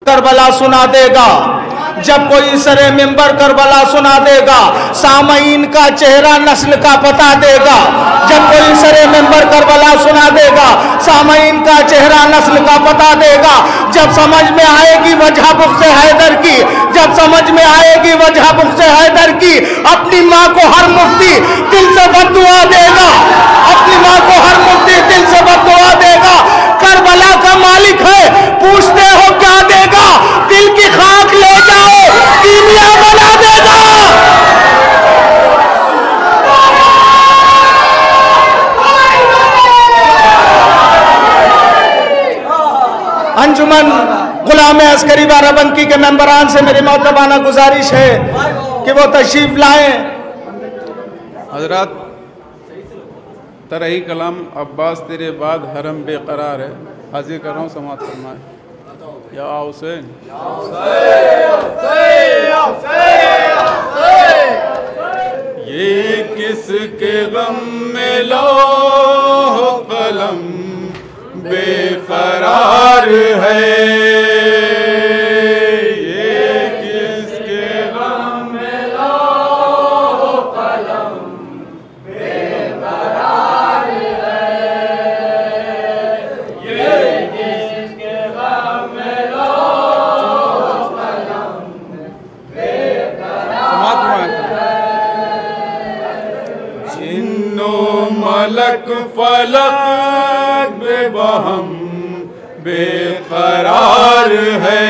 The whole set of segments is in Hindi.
करबला सुना देगा, जब कोई सरे मिंबर करबला सुना देगा, सामईन का चेहरा नस्ल का बता देगा। जब कोई सरे मिंबर करबला सुना देगा, सामईन का चेहरा नस्ल का बता देगा। जब समझ में आएगी वजह बुग़्ज़ हैदर की, जब समझ में आएगी वजह बुग़्ज़ हैदर की, अपनी माँ को हर मुफ्ती दिल से बद्दुआ देगा, अपनी माँ को हर मुफ्ती दिल से बद्दुआ देगा। करबला का मालिक है, पूछते हो क्या देगा, दिल की खाक ले जाओ, कीमिया बना देगा। अंजुमन गुलाम अस्करी बाराबंकी के मेंबरान से मेरी मोहतबाना गुजारिश है कि वो तशरीफ लाएं। हजरत तरही कलाम अब्बास तेरे बाद हरम बेकरार है, हाजिर कर रहा हूँ, समाअत फरमाए। या हुसैन ये किसके गम में लौह कलम बेकरार है, ये किसके गम में लौह कलम बेकरार है, ये किसके गम में लौह कलम बेकरार है। जिन्नो मलक फलक बेबहम बेकरार है,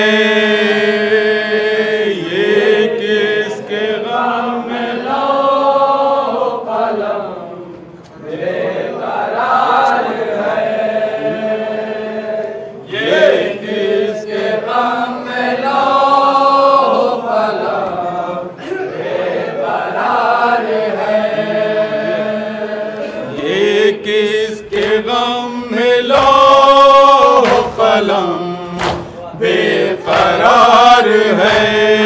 ये किसके गम में लौह कलम बेकरार है, ये किसके गम में लौह कलम बेकरार है, ये किसके गम में लौह कलम बेकरार है,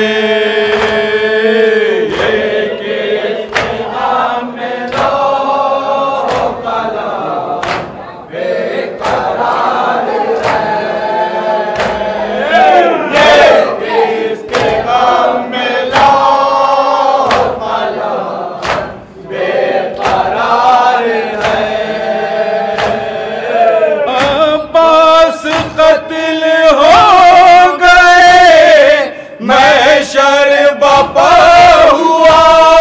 ये किसके गम में लौह कलम बेकरार है, ये किसके गम में लौह कलम बेकरार है। अब्बास कत्ल हो गए, महशर बपा हुआ,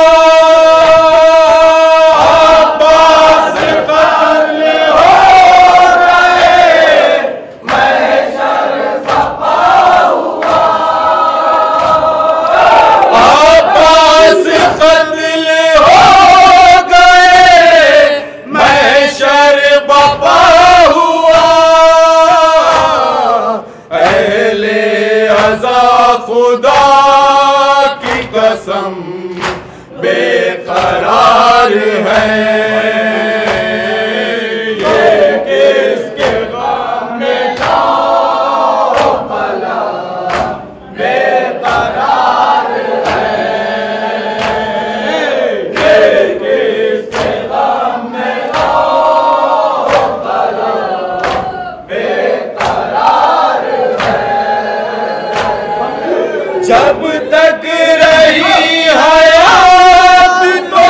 अब्बास कत्ल हो गए, महशर बपा हुआ, अब्बास कत्ल हो गए, महशर बपा हुआ, अहले अज़ा खुदा की कसम बेकरार है, ये किसके गम में लौह कलम बेकरार है, ये किसके गम में लौह कलम बेकरार है। जब तक रही हयात तो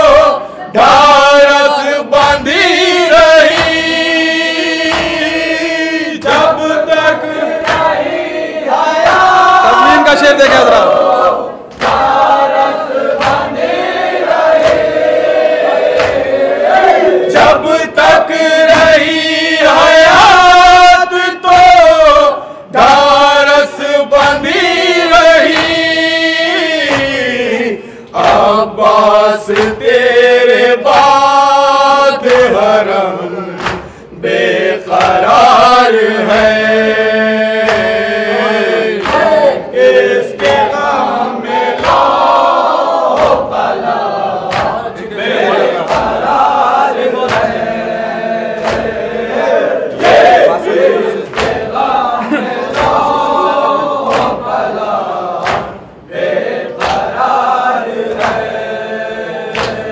ढारस बंधी रही, जब तक रही हयात, तस्लीम का शेर देखें जरा, ढारस बंधी रही, जब तक रही हयात तो ढारस बंधी रही, अब्बास तेरे बाद हरम बेकरार है, किसके गम में लौह कलम बेकरार है, ये किसके गम में लौह कलम बेकरार है।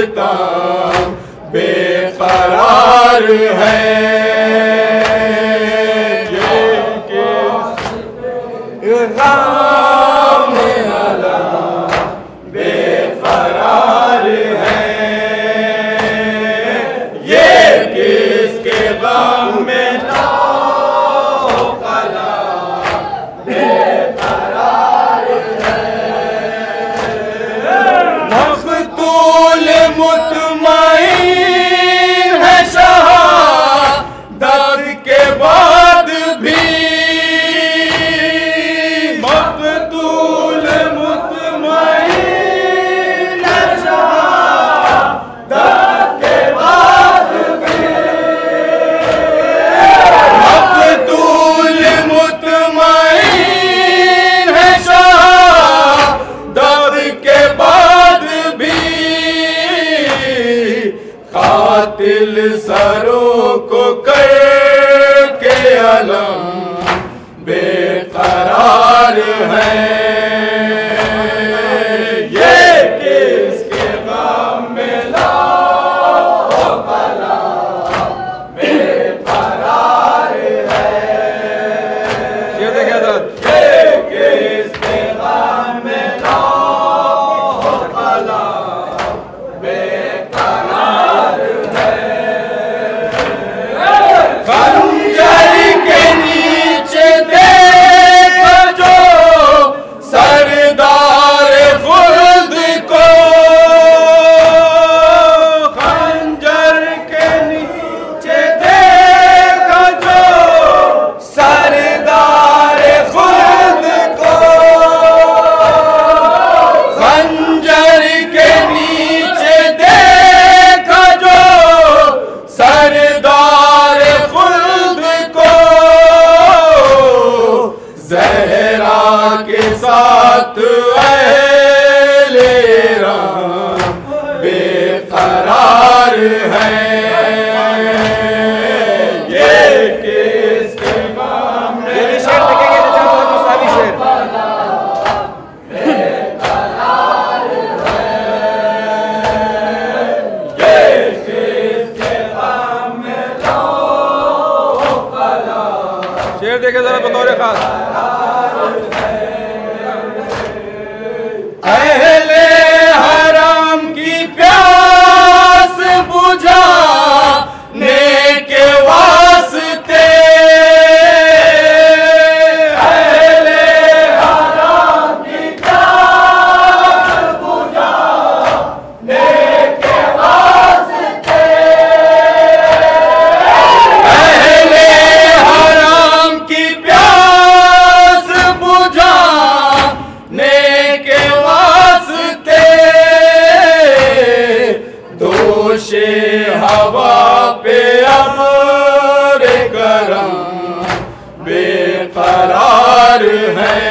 काम बेकरार है। ये काम अला बेकरार है। ये किसके गम में कला बेकरार है। मक़तूल मुतमईन है शहादत के बाद भी। मक़तूल मुतमईन है शहादत के बाद भी। मक़तूल मुतमईन है शहादत के बाद भी। कातिल सरों को करके अलम बेकरार है। ये किसके गम में लाओ कला बेकरार है। ये देखिए ये किसके गम में लाओ कला बेकरार है। खंजर के नीचे देख जो सरदार खुद को। खंजर के नीचे देख जो सरदार खुद को। खंजर के नीचे देख जो सरदार खुद को। ज़हरा के साथ अहले राम बेकरार है। ये किसके गम में बेकरार है। ये किसके गम में लाओ कला शेर देखे जरा बतौर खास। अहले हराम की प्यास बुझाने के वास्ते। अहले हराम की प्यास बुझाने के वास्ते। अहले हराम की प्यास बुझाने के वास्ते। दोषे हवा पे अमर करम बेकरार है।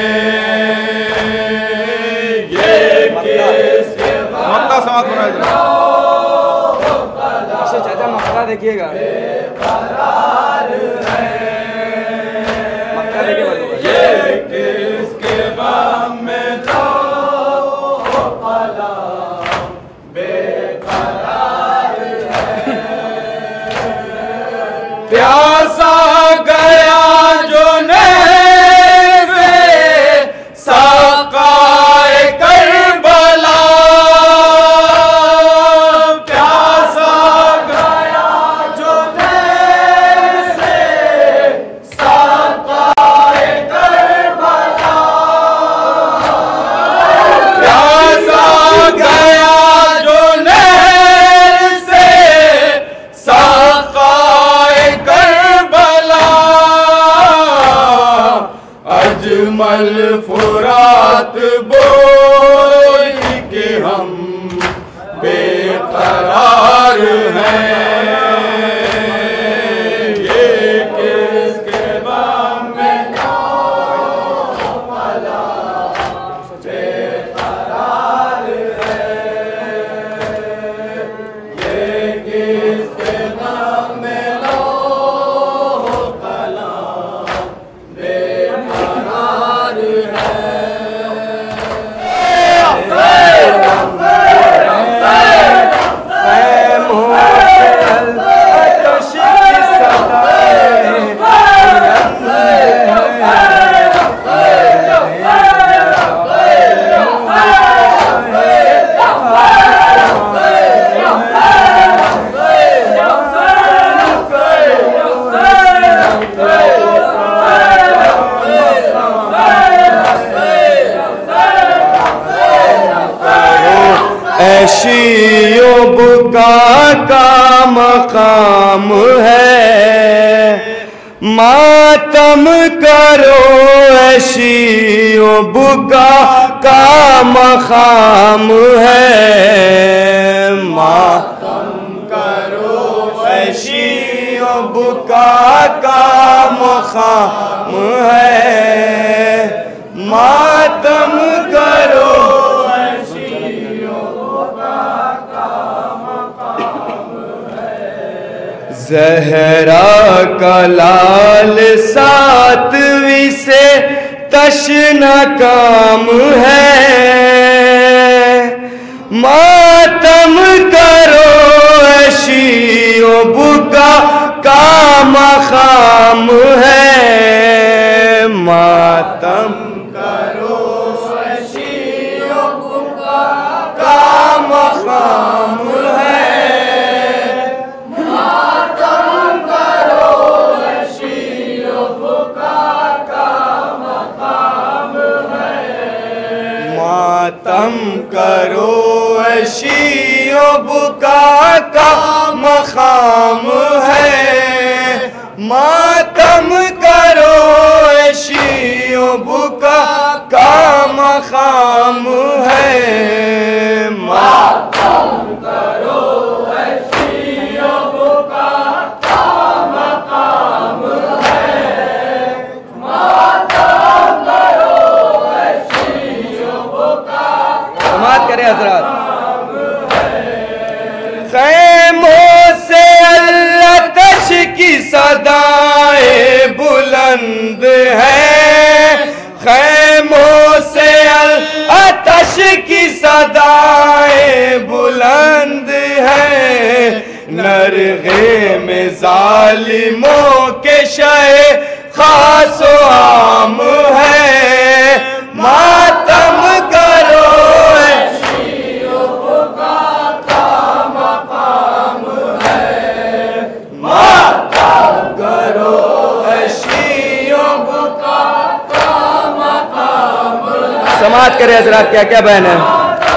ये किसके मक्का समाप्त होना है जरा। इससे ज्यादा मक्का देखिएगा। मक्का देखिए ये किसके गम में लाओ कला बेकरार है। प्यासा गया जो नहर से साक़ाए करबला। प्यासा गया जो नहर का मकाम है, मातम करो ऐशियो बुका का मकाम है, मातम करो ऐशियो बुका का मकाम है, मातम करो ज़हरा का लाल सातवीं से तशना काम है, मातम करो ऐशियो बुका का मकाम है, मातम करो ऐशियो बुका का मकाम है, मातम करो ऐशियो बुका का मकाम है, मातम करो ऐशियो बुका का मकाम है, मातम करो ऐशियो बुका का मकाम है, मातम करो ऐशियो बुका समात करें हजरात। खैमों से अल्लाह तश की सदाएं बुलंद है, खैमों से अल्लाह तश की सदाएं बुलंद है, नरगे में जालिमों के शय खासो आम है, मातम करो ऐशियो बुका का मकाम है, मातम करो ऐशियो बुका का मकाम है। समात करे हजरात, क्या क्या बहन है।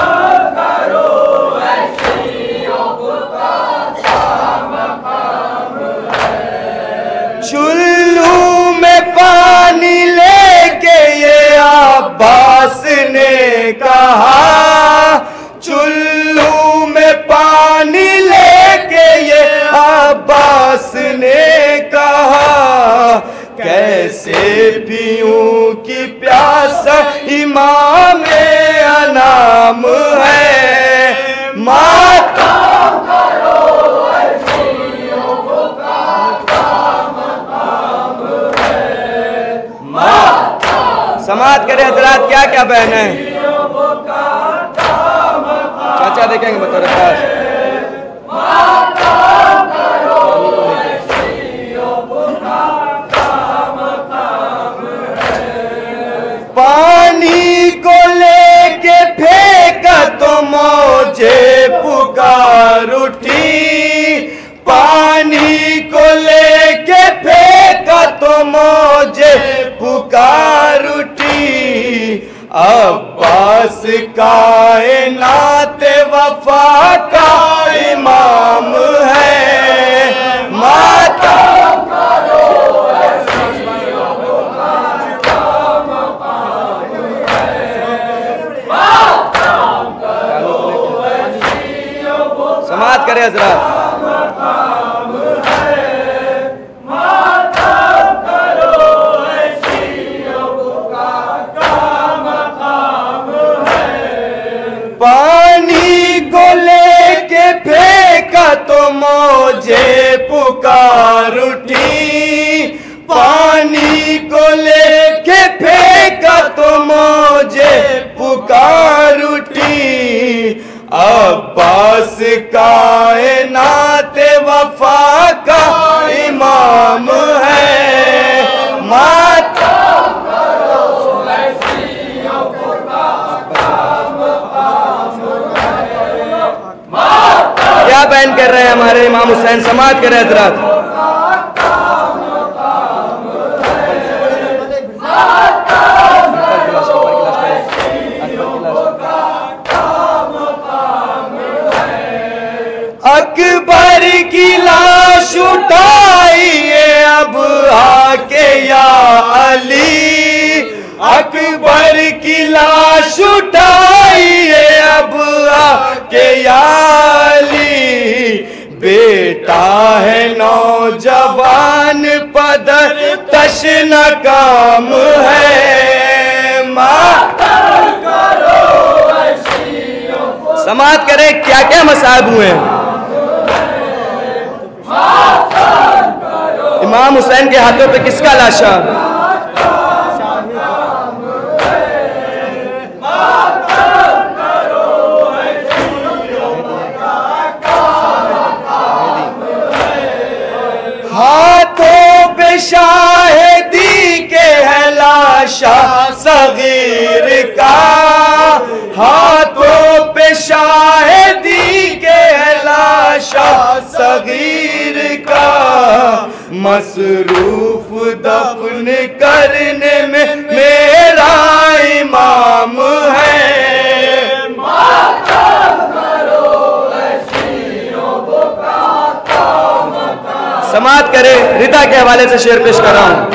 चुल्लू में पानी लेके ये अब्बास ने कहा, चुल्लू में पानी लेके ये अब्बास ने कहा, कैसे पीऊं की प्यास इमाम अनाम है, मातम करो ऐशियो बुका का मकाम है, मातम। समात करे हजरात, क्या क्या बहन है। चाचा देखेंगे बतौर खास। पानी को लेके फेंका तो मौजे पुकार उठी, पानी को लेके फेंका तो मौजे पुकार उठी, अब्बास कायनात वफा का इमाम है, मातम करो ऐशियो बुका का मकाम है, मातम करो ऐशियो बुका। समात करे हजरात। पानी को लेके फेंका तो मौजे पुकार उठी, पानी को लेके फेंका तो मौजे पुकार उठी, अब्बास कायनात वफा का इमाम है, मातम करो ऐशियो बुका का मकाम है, मातम। क्या बयान कर रहे हैं हमारे इमाम हुसैन, समात कर रहे हजरात। अकबर की लाश उठाइए अब आके या अली, अकबर की लाश उठाइए अब आके या अली। बेटा है नौजवान पदर तशना काम है, मातम करो समात करें। क्या क्या मसाइब हुए हैं? इमाम हुसैन के हाथों पे किसका लाशा? हाथों पे शाहिदी के है लाशा सगीर का, हाथों पे शाहिदी के है लाशा सगीर का। मसरूफ दफन करने में मेरा इमाम है, समात करे। रिदा के हवाले से शेर पेश कर रहा हूं।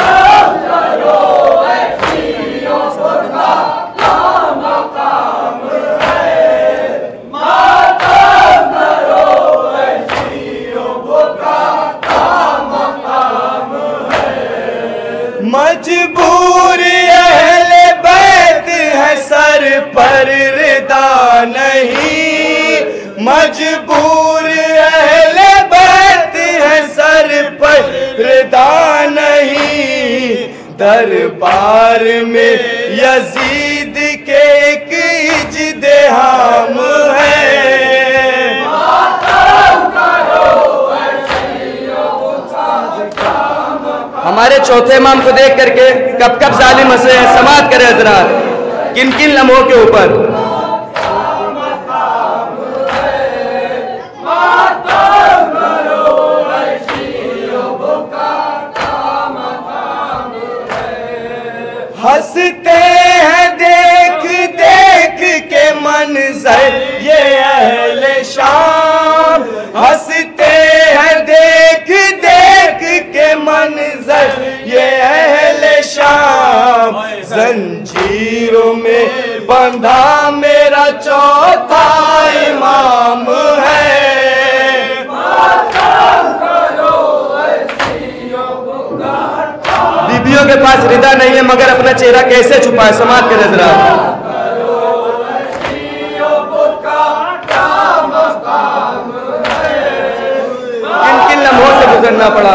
मजबूर अहले बैत है सर पर रिदा नहीं, मजबूर अहले बैत है सर पर रिदा नहीं। दरबार में यजीद के एक इज्तिहाम है, हमारे चौथे इमाम को देख करके कब कब जालिम हंसे हैं। समात करें हजरात किन किन लम्हों के ऊपर। हंसते हैं देख देख के मंजर ये अहले शाम, हंसते हैं देख देख के मंजर ये अहले शाम। जंजीरों में बंधा मेरा चौथा इमाम है, बीबियों के पास रिदा नहीं है मगर अपना चेहरा कैसे छुपाए। समात करे जरा। किन किन लम्हों से गुजरना पड़ा।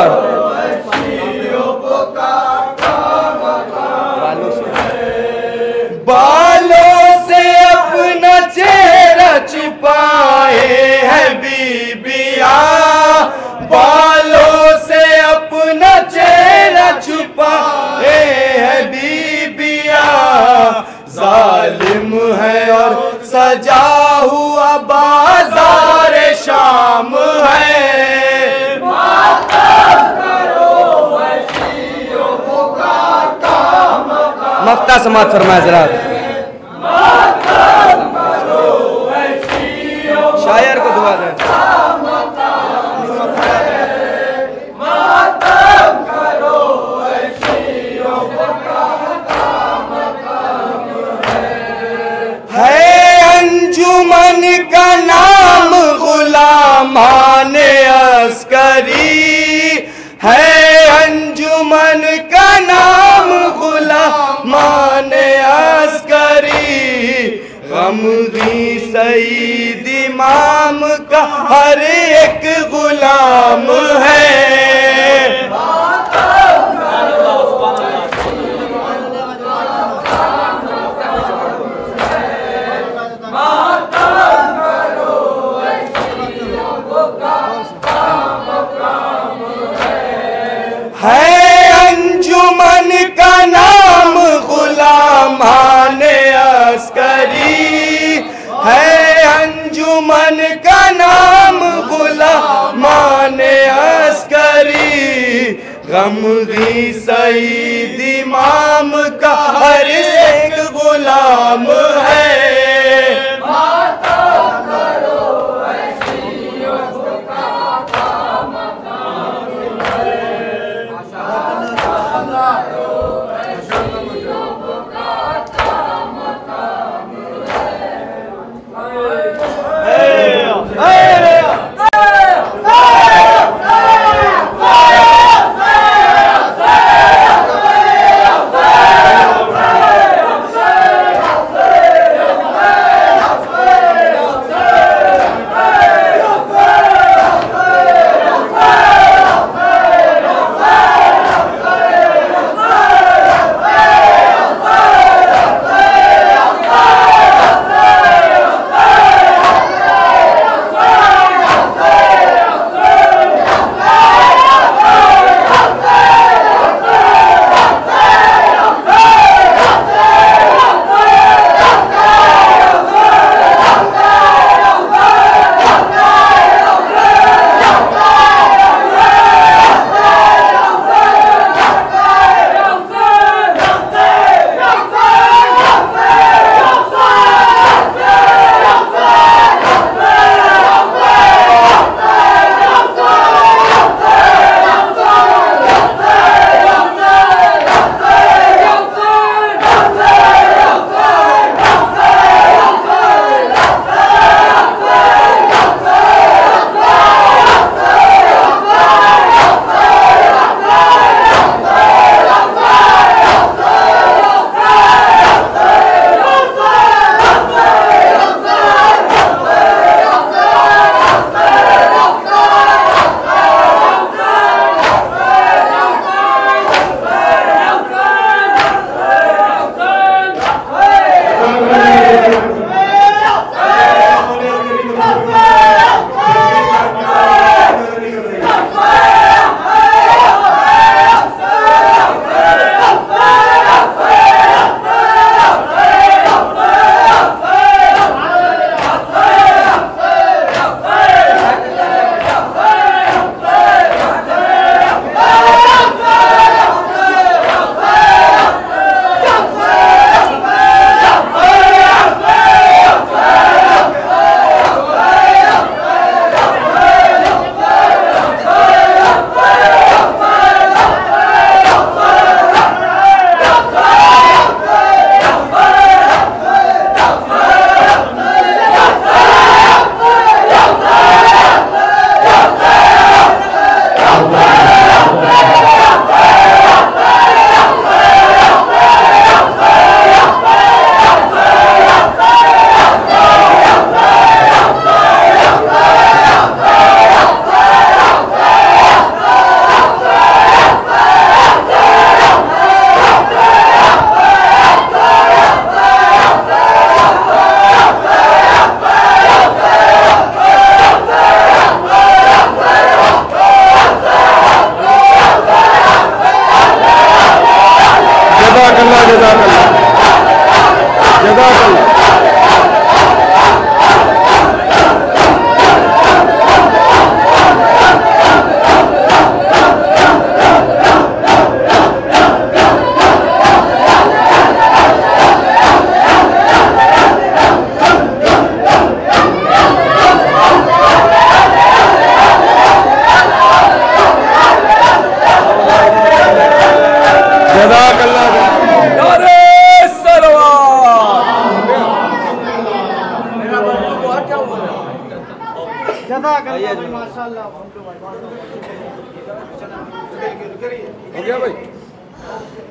बालों से अपना चेहरा छुपाए है बीबिया, बालों से अपना चेहरा छुपाए है बीबिया। जालिम है और सजा हुआ बाजार शाम है, मफ्ता समात फरमाए जरा। शायर को दुआ दे। अंजुमन का नाम गुलामान अस्करी है, अंजुमन का नाम गुलामान अस्करी। गमगी सईद इमाम का हर एक गुलाम है, अंजुमन का नाम गुलामान अस्करी है, अंजुमन का नाम गुलामान अस्करी। गमगी सईद इमाम का हर एक गुलाम है, हो गया भाई।